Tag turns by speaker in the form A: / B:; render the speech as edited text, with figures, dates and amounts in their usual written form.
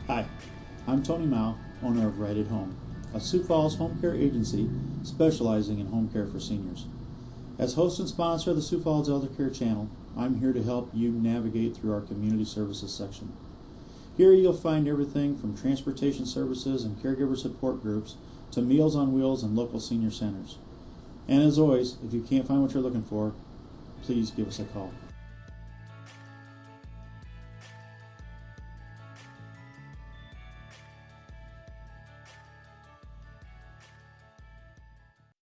A: Hi, I'm Tony Mao, owner of Right at Home, a Sioux Falls home care agency specializing in home care for seniors. As host and sponsor of the Sioux Falls Elder Care Channel, I'm here to help you navigate through our community services section. Here you'll find everything from transportation services and caregiver support groups to Meals on Wheels and local senior centers. And as always, if you can't find what you're looking for, please give us a call.